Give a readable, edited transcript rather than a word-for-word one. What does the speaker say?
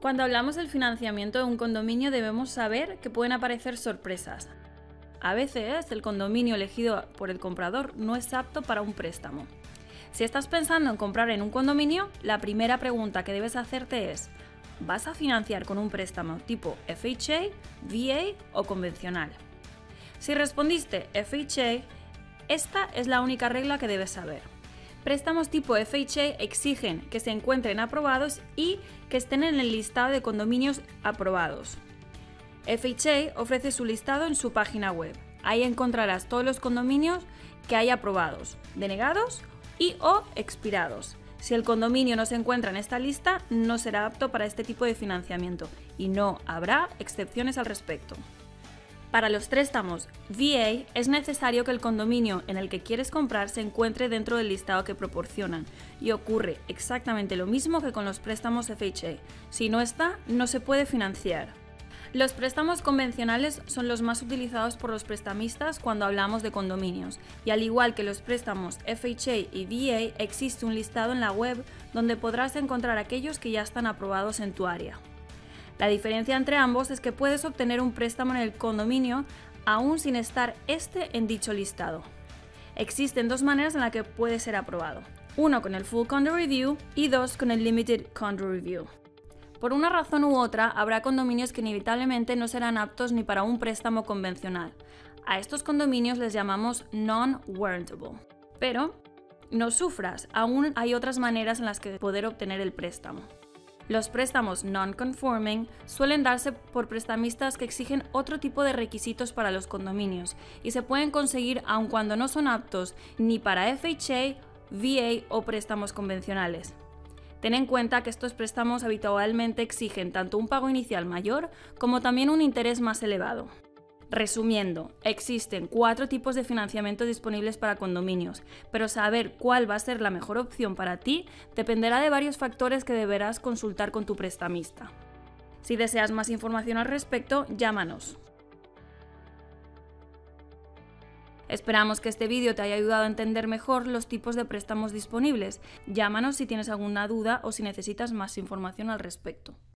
Cuando hablamos del financiamiento de un condominio debemos saber que pueden aparecer sorpresas. A veces el condominio elegido por el comprador no es apto para un préstamo. Si estás pensando en comprar en un condominio, la primera pregunta que debes hacerte es: ¿vas a financiar con un préstamo tipo FHA, VA o convencional? Si respondiste FHA, esta es la única regla que debes saber. Préstamos tipo FHA exigen que se encuentren aprobados y que estén en el listado de condominios aprobados. FHA ofrece su listado en su página web. Ahí encontrarás todos los condominios que hay aprobados, denegados y o expirados. Si el condominio no se encuentra en esta lista, no será apto para este tipo de financiamiento y no habrá excepciones al respecto. Para los préstamos VA es necesario que el condominio en el que quieres comprar se encuentre dentro del listado que proporcionan y ocurre exactamente lo mismo que con los préstamos FHA. Si no está, no se puede financiar. Los préstamos convencionales son los más utilizados por los prestamistas cuando hablamos de condominios, y al igual que los préstamos FHA y VA, existe un listado en la web donde podrás encontrar aquellos que ya están aprobados en tu área. La diferencia entre ambos es que puedes obtener un préstamo en el condominio aún sin estar en dicho listado. Existen dos maneras en las que puede ser aprobado: uno con el Full Condo Review y dos con el Limited Condo Review. Por una razón u otra, habrá condominios que inevitablemente no serán aptos ni para un préstamo convencional. A estos condominios les llamamos non-warrantable. Pero no sufras, aún hay otras maneras en las que poder obtener el préstamo. Los préstamos non-conforming suelen darse por prestamistas que exigen otro tipo de requisitos para los condominios y se pueden conseguir aun cuando no son aptos ni para FHA, VA o préstamos convencionales. Ten en cuenta que estos préstamos habitualmente exigen tanto un pago inicial mayor como también un interés más elevado. Resumiendo, existen 4 tipos de financiamiento disponibles para condominios, pero saber cuál va a ser la mejor opción para ti dependerá de varios factores que deberás consultar con tu prestamista. Si deseas más información al respecto, llámanos. Esperamos que este vídeo te haya ayudado a entender mejor los tipos de préstamos disponibles. Llámanos si tienes alguna duda o si necesitas más información al respecto.